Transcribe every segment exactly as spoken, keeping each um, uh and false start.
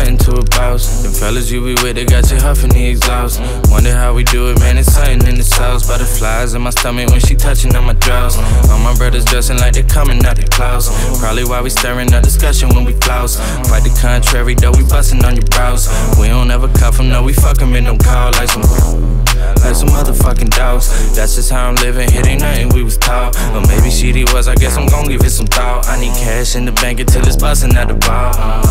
nothing to a boss. Them fellas you be with, they got you huffing the exhaust. Wonder how we do it, man, it's something in the sauce. Butterflies in my stomach when she touching on my jaws. All my brothers dressing like they coming out the clouds. Probably why we stirring up discussion when we flouse. Quite the contrary, though, we busting on your brows. We don't ever cuff them, no, we fuck them and don't call like some like some motherfucking dogs. That's just how I'm living, it ain't nothing we was taught. But maybe shit he was, I guess I'm gon' give it some thought. I need cash in the bank until it's busting at the ball.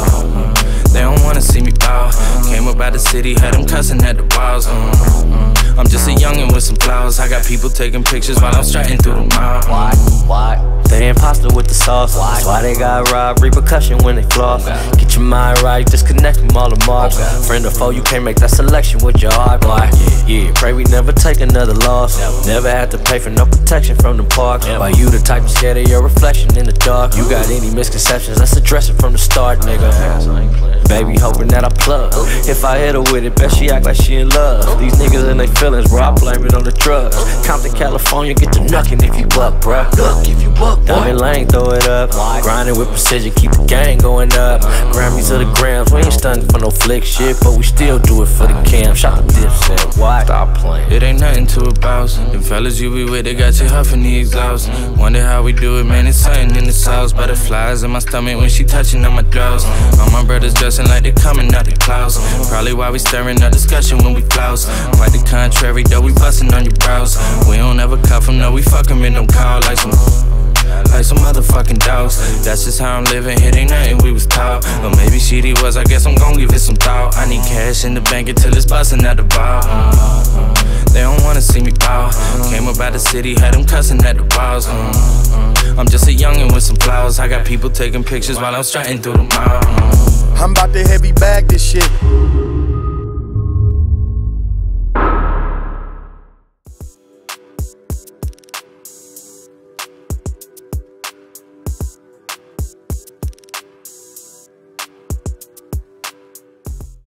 They don't wanna see me bow. Came up out the city, had them cussing at the walls. I'm just a youngin' with some flaws. I got people taking pictures while I'm striding through the mall. Why? Why? They imposter with the sauce. Why? That's why they got robbed, repercussion when they floss. Get your mind right, disconnect from all the marks. Friend or foe, you can't make that selection with your heart. Why? Yeah, pray we never take another loss. Never have to pay for no protection from the park. Why you the type scared of your reflection in the dark? You got any misconceptions, let's address it from the start, nigga. Baby hoping that I plug. If I hit her with it, bet she act like she in love. These niggas and they feelings, bro, I blame it on the drugs. Compton, California, get to knuckin' if you buck, bruh. Look if you buck, Diamond Lane, throw it up. Grinding with precision, keep the gang going up. Grammys of the grams, we ain't stunning for no flick shit, but we still do it for the cam. Shot the Dipset, why? Stop playing. It ain't nothing to a boss. Them fellas you be with, they got you huffing the exhaust. Wonder how we do it, man, it's something in the sauce. Butterflies in my stomach when she touching on my jaws. All my brothers dressing like they coming out the clouds. Probably why we stirring up discussion when we flouse. Quite the contrary, though, we busting on your brows. We don't ever cuff them, no, we fuck them and don't call like some like some motherfucking dogs. That's just how I'm living, it ain't nothing we was taught. But maybe shit he was, I guess I'm gon' give it some thought. I need cash in the bank until it's busting at the ball. They don't wanna see me bow. Came up out the city, had them cussing at the walls. I'm just a youngin' with some flaws. I got people taking pictures while I'm striding through the mall. I'm about to heavy bag this shit.